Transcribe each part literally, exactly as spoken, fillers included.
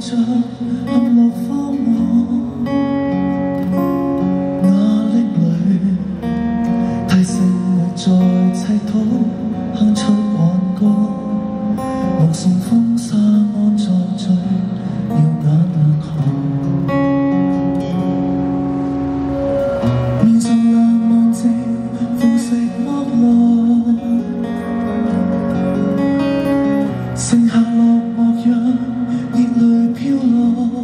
着陷落荒漠，壓力裏提醒我在砌土哼出挽歌，目送風沙安作最耀眼亮行，面上冷眼睛腐蝕剝落，剩下落寞樣熱淚飄落，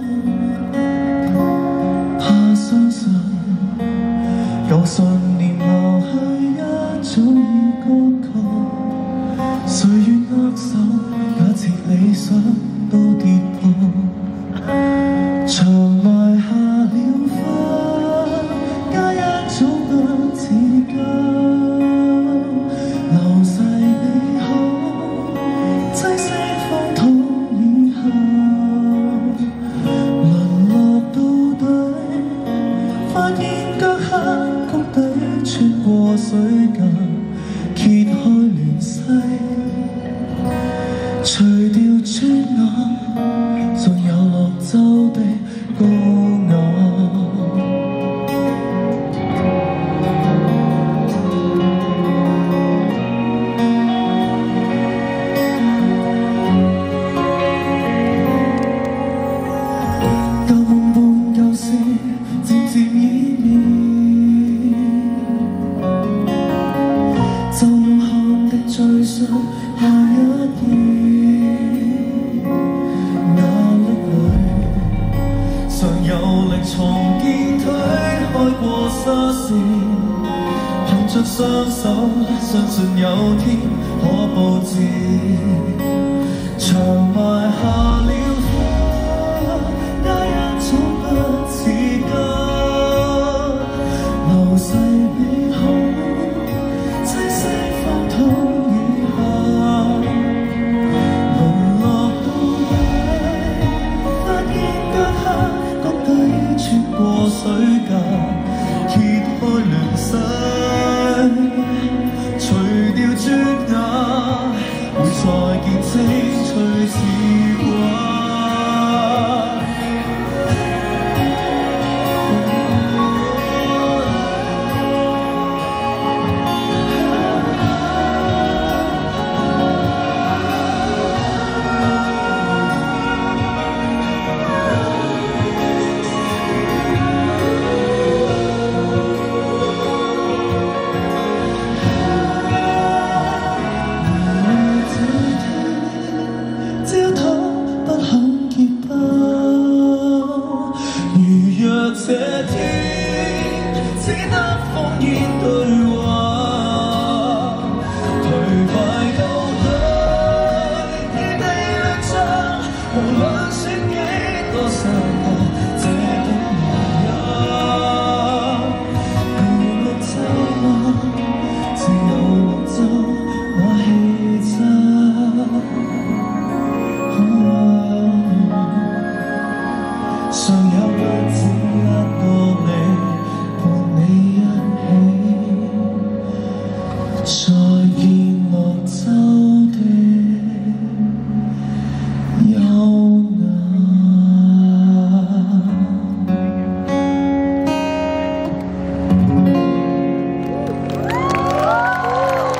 怕相信舊信念留去一早已乾涸，誰願握手假設理想都跌破，長埋下了花加一種不似家，流逝美好棲息荒土以下，淪落到底發現腳下谷底穿過水架，揭開亂世除掉磚瓦，仲有落洲的高雅。舊夢伴舊事漸漸湮滅，就用汗滴最上下一頁，壓力裏常有力重建推開過沙線，憑着雙手相信有天可佈置，長埋下了花加一種不似家，流逝美好棲息荒土以下，淪落到底發現腳下谷底穿過水架，揭開亂世除掉磚瓦，會再見清